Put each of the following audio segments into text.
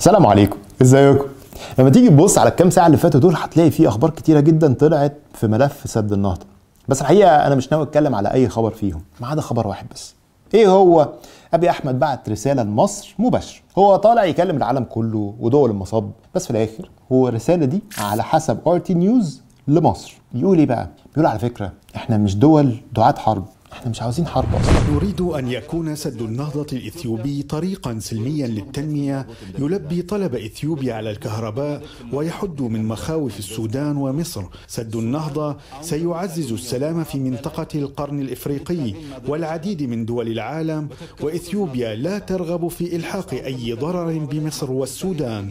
السلام عليكم، ازيكم؟ لما تيجي تبص على الكام ساعه اللي فاتوا دول هتلاقي فيه اخبار كتيره جدا طلعت في ملف سد النهضه. بس الحقيقه انا مش ناوي اتكلم على اي خبر فيهم ما عدا خبر واحد بس. ايه هو؟ ابي احمد بعت رساله لمصر مباشره، هو طالع يكلم العالم كله ودول المصاب، بس في الاخر هو الرساله دي على حسب RT نيوز لمصر. بيقول ايه بقى؟ بيقول على فكره احنا مش دول دعاة حرب، احنا مش عاوزين حرب اصلا. نريد أن يكون سد النهضة الإثيوبي طريقا سلميا للتنمية يلبي طلب إثيوبيا على الكهرباء ويحد من مخاوف السودان ومصر. سد النهضة سيعزز السلام في منطقة القرن الإفريقي والعديد من دول العالم، وإثيوبيا لا ترغب في إلحاق أي ضرر بمصر والسودان.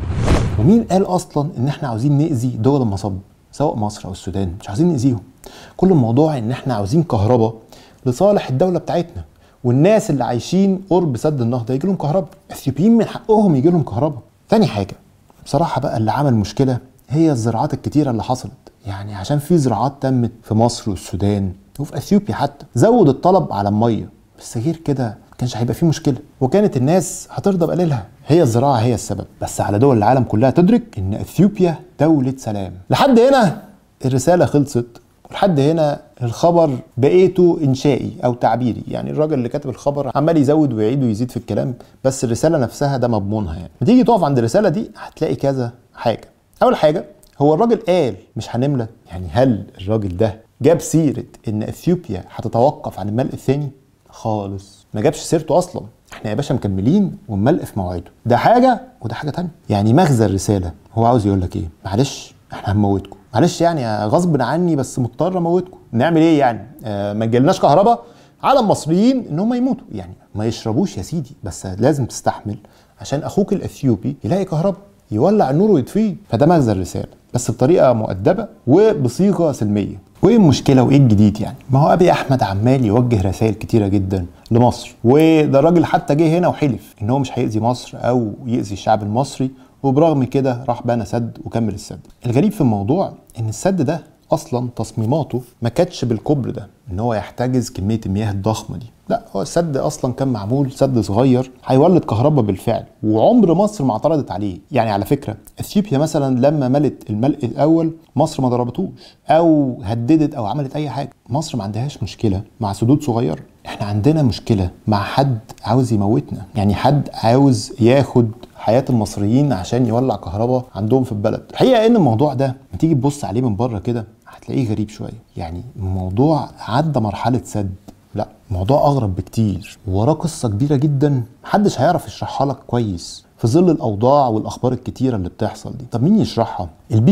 ومين قال اصلا ان احنا عاوزين نأذي دول المصب سواء مصر او السودان؟ مش عاوزين نأذيهم. كل الموضوع ان احنا عاوزين كهرباء لصالح الدولة بتاعتنا، والناس اللي عايشين قرب سد النهضة يجي لهم كهرباء، الاثيوبيين من حقهم يجي لهم كهرباء. تاني حاجة بصراحة بقى اللي عمل مشكلة هي الزراعات الكتيرة اللي حصلت، يعني عشان في زراعات تمت في مصر والسودان وفي اثيوبيا حتى زود الطلب على المية، بس غير كده ما كانش هيبقى في مشكلة وكانت الناس هترضى بقليلها. هي الزراعة هي السبب، بس على دول العالم كلها تدرك ان اثيوبيا دولة سلام. لحد هنا الرسالة خلصت، ولحد هنا الخبر بقيته انشائي او تعبيري، يعني الراجل اللي كاتب الخبر عمال يزود ويعيد ويزيد في الكلام، بس الرساله نفسها ده مضمونها. يعني بتيجي تقف عند الرساله دي هتلاقي كذا حاجه. اول حاجه هو الراجل قال مش هنملى، يعني هل الراجل ده جاب سيره ان اثيوبيا هتتوقف عن الملء الثاني؟ خالص ما جابش سيرته اصلا. احنا يا باشا مكملين والملء في موعده، ده حاجه وده حاجه ثانيه. يعني مغزى الرساله هو عاوز يقول لك ايه؟ معلش احنا هنموتكم، معلش يعني غصب عني بس مضطر اموتكم، نعمل ايه يعني؟ ما جالناش كهرباء على المصريين ان هم يموتوا، يعني ما يشربوش يا سيدي، بس لازم تستحمل عشان اخوك الاثيوبي يلاقي كهرباء، يولع النور ويطفيه. فده مغزى الرساله، بس بطريقه مؤدبه وبصيغه سلميه. وايه المشكله وايه الجديد يعني؟ ما هو ابي احمد عمال يوجه رسائل كتيره جدا لمصر، وده الراجل حتى جه هنا وحلف ان هو مش هيأذي مصر او يأذي الشعب المصري، وبرغم كده راح بنى سد وكمل السد. الغريب في الموضوع ان السد ده اصلا تصميماته ما كانتش بالكبر ده، ان هو يحتجز كميه المياه الضخمه دي. لا، هو السد اصلا كان معمول سد صغير هيولد كهرباء بالفعل، وعمر مصر ما اعترضت عليه. يعني على فكره اثيوبيا مثلا لما ملت الملء الاول مصر ما ضربتوش او هددت او عملت اي حاجه. مصر ما عندهاش مشكله مع سدود صغيره، احنا عندنا مشكله مع حد عاوز يموتنا، يعني حد عاوز ياخد حياة المصريين عشان يولع كهرباء عندهم في البلد. الحقيقة ان الموضوع ده ما تيجي تبص عليه من بره كده هتلاقيه غريب شوية، يعني الموضوع عدى مرحلة سد، لا الموضوع اغرب بكتير وراه قصة كبيرة جدا محدش هيعرف يشرحها لك كويس في ظل الاوضاع والاخبار الكتيرة اللي بتحصل دي. طب مين يشرحها؟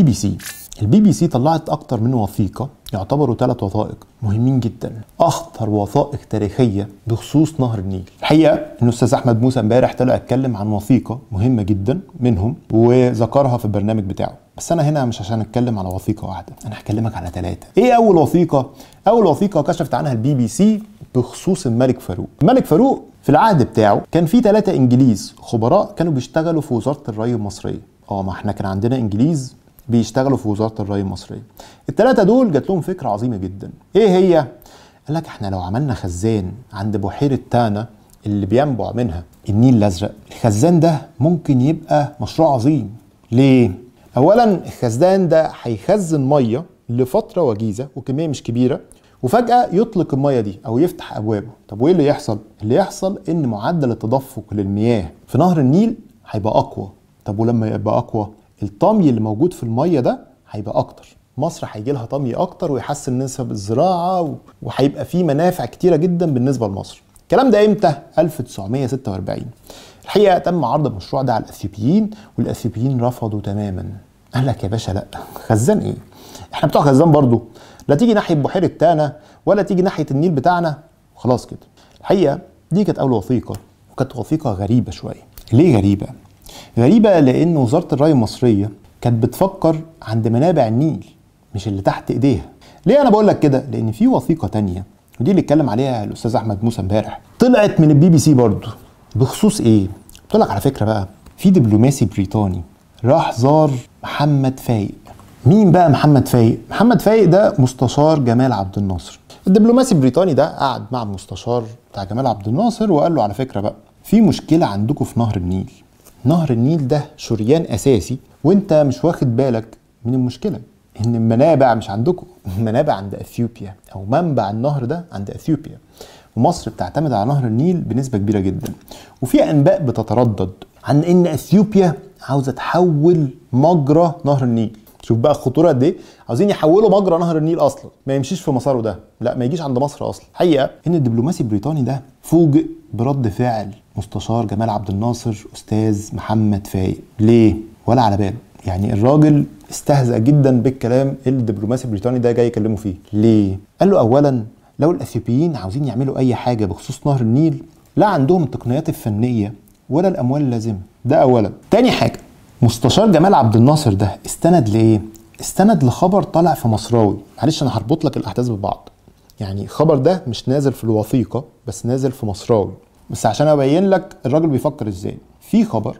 البي بي سي طلعت اكتر من وثيقة يعتبروا 3 وثائق مهمين جدا، اخطر وثائق تاريخيه بخصوص نهر النيل. الحقيقه ان الاستاذ احمد موسى امبارح طلع اتكلم عن وثيقه مهمه جدا منهم وذكرها في البرنامج بتاعه، بس انا هنا مش عشان اتكلم على وثيقه واحده، انا هكلمك على 3. ايه اول وثيقه؟ اول وثيقه كشفت عنها البي بي سي بخصوص الملك فاروق. الملك فاروق في العهد بتاعه كان في 3 انجليز خبراء كانوا بيشتغلوا في وزاره الري المصريه. ما احنا كان عندنا انجليز بيشتغلوا في وزارة الري المصرية. ال3 دول جات لهم فكرة عظيمة جدا. ايه هي؟ قال لك احنا لو عملنا خزان عند بحيرة تانا اللي بينبع منها النيل الازرق، الخزان ده ممكن يبقى مشروع عظيم. ليه؟ اولا الخزان ده هيخزن مية لفترة وجيزة وكمية مش كبيرة، وفجأة يطلق المية دي او يفتح ابوابه. طب وايه اللي يحصل؟ اللي يحصل ان معدل التدفق للمياه في نهر النيل هيبقى اقوى. طب ولما يبقى اقوى الطمي اللي موجود في الميه ده هيبقى اكتر، مصر هيجي لها طمي اكتر ويحسن نسب الزراعه وهيبقى في منافع كتيره جدا بالنسبه لمصر. الكلام ده امتى؟ 1946. الحقيقه تم عرض المشروع ده على الاثيوبيين والاثيوبيين رفضوا تماما. قال لك يا باشا لا، خزان ايه؟ احنا بتوع خزان برضو، لا تيجي ناحيه بحيره تانا ولا تيجي ناحيه النيل بتاعنا وخلاص كده. الحقيقه دي كانت اول وثيقه، وكانت وثيقه غريبه شويه. ليه غريبه؟ غريبة لأن وزارة الري المصرية كانت بتفكر عند منابع النيل مش اللي تحت إيديها. ليه أنا بقول لك كده؟ لأن في وثيقة تانية ودي اللي اتكلم عليها الأستاذ أحمد موسى امبارح، طلعت من البي بي سي برضه بخصوص إيه؟ قلت لك على فكرة بقى، في دبلوماسي بريطاني راح زار محمد فايق. مين بقى محمد فايق؟ محمد فايق ده مستشار جمال عبد الناصر. الدبلوماسي البريطاني ده قعد مع المستشار بتاع جمال عبد الناصر وقال له على فكرة بقى، في مشكلة عندكم في نهر النيل، نهر النيل ده شريان اساسي وانت مش واخد بالك من المشكله ان المنابع مش عندكم، المنابع عند اثيوبيا، او منبع النهر ده عند اثيوبيا، ومصر بتعتمد على نهر النيل بنسبه كبيره جدا. وفي انباء بتتردد عن ان اثيوبيا عاوزه تحول مجرى نهر النيل. شوف بقى الخطوره قد ايه، عاوزين يحولوا مجرى نهر النيل اصلا ما يمشيش في مساره ده، لا ما يجيش عند مصر اصلا. حقيقه ان الدبلوماسي البريطاني ده فوجئ برد فعل مستشار جمال عبد الناصر استاذ محمد فايق. ليه؟ ولا على باله. يعني الراجل استهزأ جدا بالكلام اللي الدبلوماسي البريطاني ده جاي يكلمه فيه. ليه؟ قال له اولا لو الاثيوبيين عاوزين يعملوا اي حاجه بخصوص نهر النيل لا عندهم التقنيات الفنيه ولا الاموال اللازمه، ده اولا. تاني حاجه، مستشار جمال عبد الناصر ده استند لايه؟ استند لخبر طالع في مصراوي. معلش انا هربط لك الاحداث ببعض. يعني الخبر ده مش نازل في الوثيقه بس نازل في مصراوي، بس عشان ابين لك الراجل بيفكر ازاي. في خبر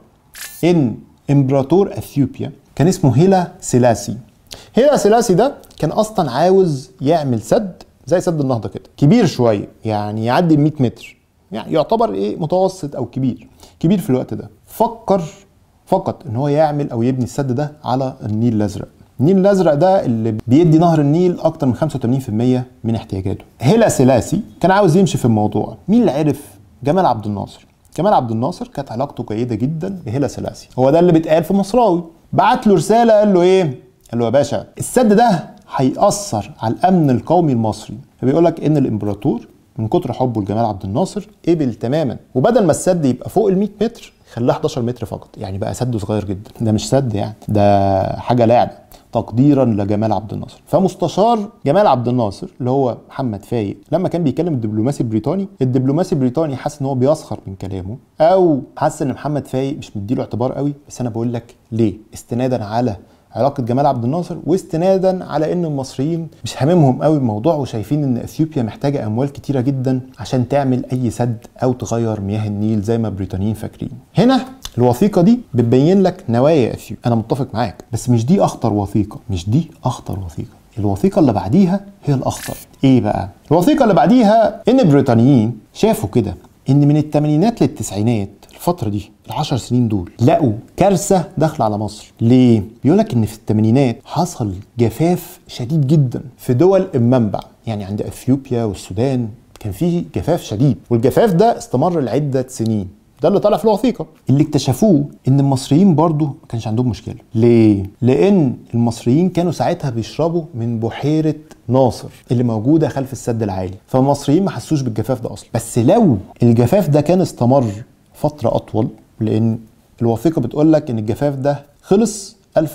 ان امبراطور اثيوبيا كان اسمه هيلا سلاسي. هيلا سلاسي ده كان اصلا عاوز يعمل سد زي سد النهضه كده، كبير شويه يعني يعدي 100 متر، يعني يعتبر ايه متوسط او كبير في الوقت ده. فكر فقط ان هو يعمل او يبني السد ده على النيل الازرق. النيل الازرق ده اللي بيدي نهر النيل اكتر من 85% من احتياجاته. هيلا سلاسي كان عاوز يمشي في الموضوع. مين اللي عرف؟ جمال عبد الناصر. جمال عبد الناصر كانت علاقته جيده جدا بهيلا سلاسي، هو ده اللي بيتقال في مصراوي. بعت له رساله قال له ايه؟ قال له يا باشا السد ده هيأثر على الامن القومي المصري. فبيقول لك ان الامبراطور من كتر حبه لجمال عبد الناصر قبل تماما، وبدل ما السد يبقى فوق ال 100 متر خلاه 11 متر فقط. يعني بقى سد صغير جدا، ده مش سد يعني، ده حاجه لعبه تقديرا لجمال عبد الناصر. فمستشار جمال عبد الناصر اللي هو محمد فايق لما كان بيكلم الدبلوماسي البريطاني حس ان هو بيسخر من كلامه، او حس ان محمد فايق مش مديله اعتبار قوي. بس انا بقول لك ليه، استنادا على علاقه جمال عبد الناصر، واستنادا على ان المصريين مش هاممهم قوي الموضوع، وشايفين ان اثيوبيا محتاجه اموال كتيره جدا عشان تعمل اي سد او تغير مياه النيل زي ما البريطانيين فاكرين. هنا الوثيقه دي بتبين لك نوايا اثيوبيا. انا متفق معاك، بس مش دي اخطر وثيقه، مش دي اخطر وثيقه. الوثيقه اللي بعديها هي الاخطر. ايه بقى الوثيقه اللي بعديها؟ ان البريطانيين شافوا كده ان من الثمانينات للتسعينات الفترة دي ال10 سنين دول لقوا كارثة داخلة على مصر. ليه؟ بيقولك ان في الثمانينات حصل جفاف شديد جدا في دول المنبع، يعني عند اثيوبيا والسودان كان في جفاف شديد، والجفاف ده استمر لعدة سنين. ده اللي طالع في الوثيقة. اللي اكتشفوه ان المصريين برضو ما كانش عندهم مشكلة. ليه؟ لان المصريين كانوا ساعتها بيشربوا من بحيرة ناصر اللي موجودة خلف السد العالي، فالمصريين ما حسوش بالجفاف ده اصلا. بس لو الجفاف ده كان استمر فترة أطول، لأن الوثيقة بتقول لك إن الجفاف ده خلص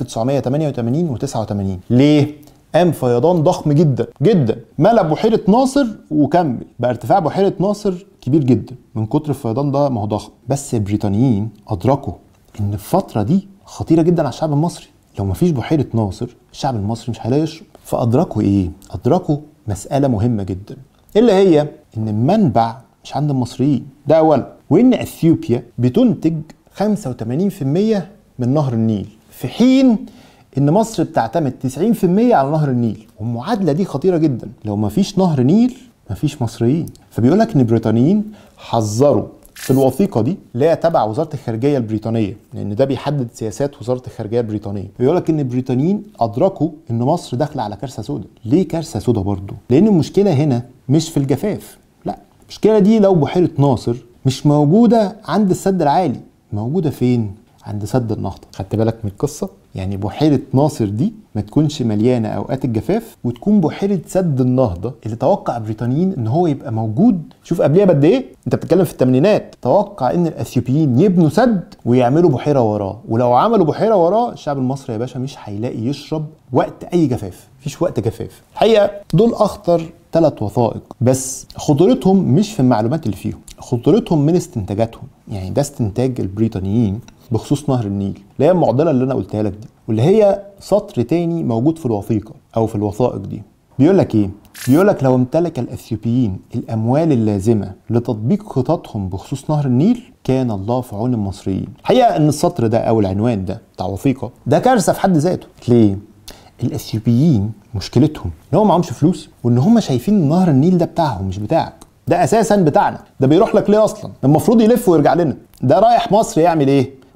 1988 و89. ليه؟ قام فيضان ضخم جدا جدا ملأ بحيرة ناصر وكمل بقى ارتفاع بحيرة ناصر كبير جدا من كتر الفيضان ده، ما هو ضخم. بس البريطانيين أدركوا إن الفترة دي خطيرة جدا على الشعب المصري. لو ما فيش بحيرة ناصر الشعب المصري مش هيلاقي يشرب. فأدركوا إيه؟ أدركوا مسألة مهمة جدا، اللي هي إن المنبع مش عند المصريين، ده أولا، وإن أثيوبيا بتنتج 85% من نهر النيل، في حين إن مصر بتعتمد 90% على نهر النيل. والمعادلة دي خطيرة جدا، لو مفيش نهر نيل مفيش مصريين. فبيقولك إن البريطانيين حذروا في الوثيقة دي اللي هي تبع وزارة الخارجية البريطانية، لأن ده بيحدد سياسات وزارة الخارجية البريطانية. بيقولك إن البريطانيين أدركوا إن مصر داخلة على كارثة سوداء. ليه كارثة سوداء برضو؟ لأن المشكلة هنا مش في الجفاف، لا، المشكلة دي لو بحيرة ناصر مش موجودة عند السد العالي، موجودة فين؟ عند سد النهضة. خدت بالك من القصة؟ يعني بحيرة ناصر دي ما تكونش مليانة أوقات الجفاف، وتكون بحيرة سد النهضة اللي توقع البريطانيين إن هو يبقى موجود. شوف قبلها بقد إيه؟ أنت بتتكلم في الثمانينات. توقع إن الأثيوبيين يبنوا سد ويعملوا بحيرة وراه، ولو عملوا بحيرة وراه الشعب المصري يا باشا مش هيلاقي يشرب وقت أي جفاف. مفيش وقت جفاف. الحقيقة دول أخطر 3 وثائق، بس خطورتهم مش في المعلومات اللي فيهم، خطورتهم من استنتاجاتهم. يعني ده استنتاج البريطانيين بخصوص نهر النيل، اللي هي المعضله اللي انا قلتها لك دي، واللي هي سطر تاني موجود في الوثيقه او في الوثائق دي. بيقول لك ايه؟ بيقول لك لو امتلك الاثيوبيين الاموال اللازمه لتطبيق خططهم بخصوص نهر النيل كان الله في عون المصريين. الحقيقه ان السطر ده او العنوان ده بتاع وثيقه ده كارثه في حد ذاته. ليه؟ الاثيوبيين مشكلتهم ان هم معهمش فلوس، وان هم شايفين ان نهر النيل ده بتاعهم مش بتاعك. ده اساسا بتاعنا، ده بيروح لك ليه اصلا؟ المفروض يلف ويرجع لنا. ده رايح مصر يعمل ايه؟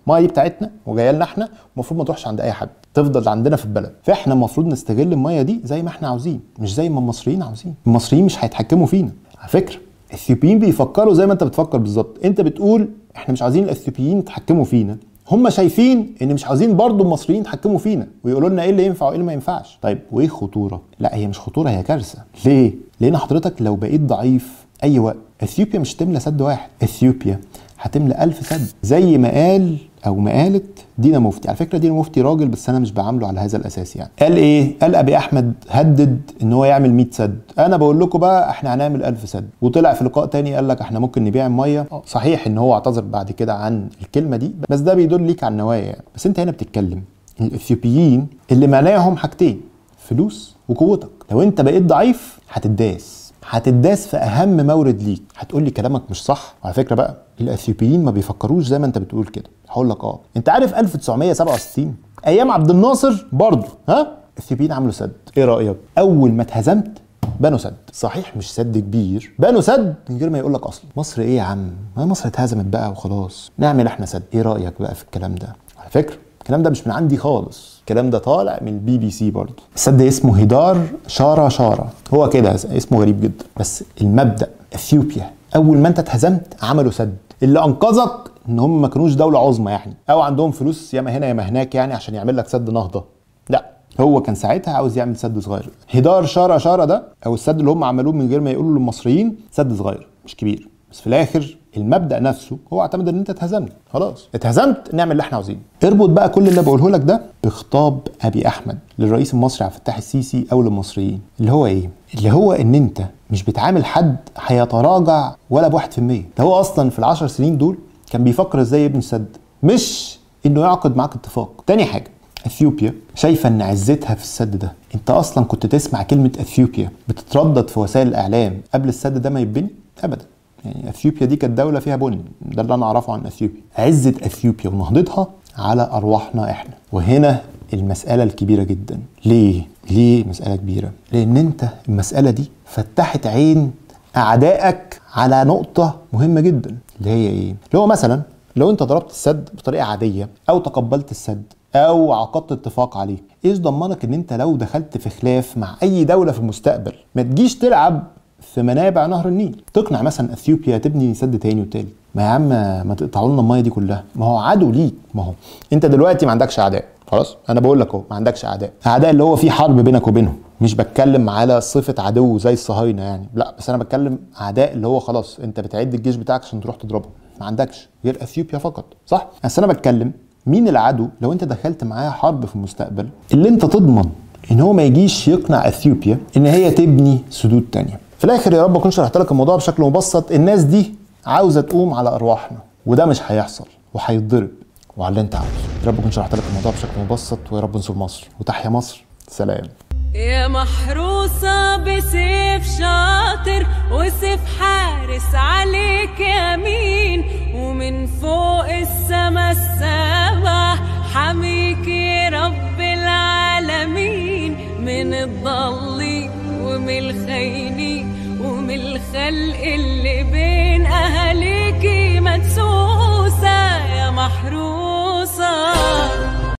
الميه دي بتاعتنا وجايه لنا احنا، المفروض ما تروحش عند اي حد، تفضل عندنا في البلد. فاحنا المفروض نستغل الميه دي زي ما احنا عاوزين، مش زي ما المصريين عاوزين. المصريين مش هيتحكموا فينا. على فكره الاثيوبيين بيفكروا زي ما انت بتفكر بالظبط. انت بتقول احنا مش عاوزين الاثيوبيين يتحكموا فينا، هم شايفين ان مش عاوزين برضو المصريين يتحكموا فينا ويقولوا لنا ايه اللي ينفع وايه اللي ما ينفعش. طيب وايه الخطوره؟ لا هي مش خطوره، هي كارثه. ليه؟ لان حضرتك لو بقيت ضعيف اي وقت، اثيوبيا مش هتملى سد واحد، اثيوبيا هتملى 1000 سد، زي ما قال او ما قالت دينا مفتي. على فكره دينا مفتي راجل بس انا مش بعامله على هذا الاساس يعني. قال ايه؟ قال ابي احمد هدد ان هو يعمل 100 سد، انا بقول لكم بقى احنا هنعمل 1000 سد. وطلع في لقاء تاني قال لك احنا ممكن نبيع الميه. صحيح ان هو اعتذر بعد كده عن الكلمه دي، بس ده بيدل ليك على النوايا يعني. بس انت هنا بتتكلم الاثيوبيين اللي معناهم حاجتين، فلوس وقوتك. لو انت بقيت ضعيف هتداس في اهم مورد ليك. هتقول لي كلامك مش صح. وعلى فكره بقى الاثيوبيين ما بيفكروش زي ما انت بتقول كده. هقول لك انت عارف 1967 ايام عبد الناصر برضه الاثيوبيين عملوا سد. ايه رايك؟ اول ما اتهزمت بنوا سد، صحيح مش سد كبير، بنوا سد من غير ما يقول لك اصلا. مصر ايه يا عم؟ ما مصر اتهزمت بقى وخلاص، نعمل احنا سد. ايه رايك بقى في الكلام ده؟ على فكره الكلام ده مش من عندي خالص، الكلام ده طالع من BBC برضه. السد اسمه هيدار شارا، هو كده اسمه غريب جدا، بس المبدأ اثيوبيا اول ما انت اتهزمت عملوا سد. اللي انقذك ان هم ما كانوش دولة عظمى يعني، او عندهم فلوس ياما هنا ياما هناك يعني عشان يعمل لك سد نهضة. لا، هو كان ساعتها عاوز يعمل سد صغير. هيدار شارا ده او السد اللي هم عملوه من غير ما يقولوا للمصريين، سد صغير مش كبير، بس في الاخر المبدأ نفسه هو اعتمد ان انت اتهزمت، خلاص اتهزمت نعمل اللي احنا عاوزينه. اربط بقى كل اللي بقوله لك ده بخطاب ابي احمد للرئيس المصري عبد الفتاح السيسي او للمصريين، اللي هو ايه؟ اللي هو ان انت مش بتعامل حد هيتراجع ولا ب1%. ده هو اصلا في ال10 سنين دول كان بيفكر ازاي يبني السد، مش انه يعقد معاك اتفاق. تاني حاجه، اثيوبيا شايفه ان عزتها في السد ده. انت اصلا كنت تسمع كلمه اثيوبيا بتتردد في وسائل الاعلام قبل السد ده ما يتبني؟ ابدا. يعني اثيوبيا دي كانت دوله فيها بن، ده اللي انا اعرفه عن اثيوبيا. عزه اثيوبيا ونهضتها على ارواحنا احنا. وهنا المساله الكبيره جدا. ليه مساله كبيره؟ لان انت المساله دي فتحت عين اعدائك على نقطه مهمه جدا، اللي هي ايه؟ اللي هو مثلا لو انت ضربت السد بطريقه عاديه او تقبلت السد او عقدت اتفاق عليه، ايش ضمنك ان انت لو دخلت في خلاف مع اي دوله في المستقبل ما تجيش تلعب في منابع نهر النيل، تقنع مثلا اثيوبيا تبني سد تاني وتالت؟ ما يا عم ما تقطعوا لنا الميه دي كلها، ما هو عدو ليك. ما هو انت دلوقتي ما عندكش اعداء، خلاص انا بقول لك اهو ما عندكش اعداء اللي هو في حرب بينك وبينهم. مش بتكلم على صفه عدو زي الصهاينه يعني، لا، بس انا بتكلم اعداء اللي هو خلاص انت بتعد الجيش بتاعك عشان تروح تضربهم. ما عندكش غير اثيوبيا فقط، صح؟ بس انا بتكلم مين العدو لو انت دخلت معاه حرب في المستقبل، اللي انت تضمن ان هو ما يجيش يقنع اثيوبيا ان هي تبني سدود تانية. في الاخر يا رب اكون شرحت لك الموضوع بشكل مبسط. الناس دي عاوزه تقوم على ارواحنا، وده مش هيحصل، وهيتضرب وعلى اللي انت عاوزه. يا رب اكون شرحت لك الموضوع بشكل مبسط، ويا رب نصر مصر وتحيا مصر. سلام. يا محروسة بسيف شاطر وسيف حارس عليك يمين، ومن فوق السما السبع حميك يا رب العالمين، من الضالين ومن الخاينين ومن الخلق اللي بين